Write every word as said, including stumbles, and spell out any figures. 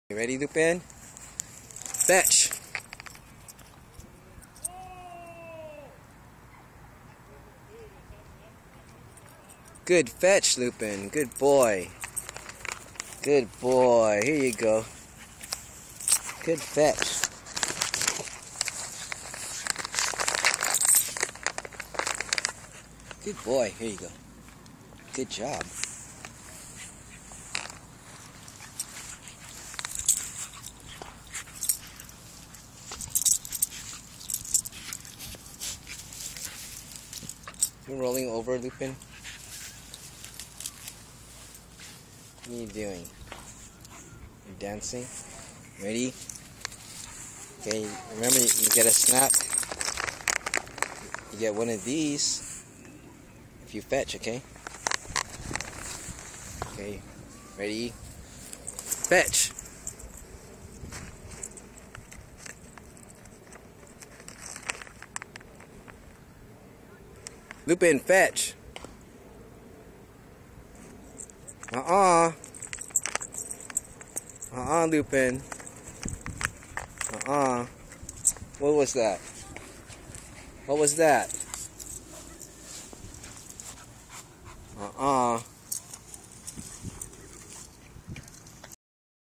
You ready, Lupin? Fetch! Good fetch, Lupin. Good boy. Good boy. Here you go. Good fetch. Good boy. Here you go. Good job. You rolling over, Lupin? What are you doing? You're dancing? Ready? Okay, remember you get a snack. You get one of these if you fetch, okay? Okay, ready? Fetch! Lupin, fetch! Uh-uh. Uh-uh, Lupin. Uh-uh. What was that? What was that? Uh-uh.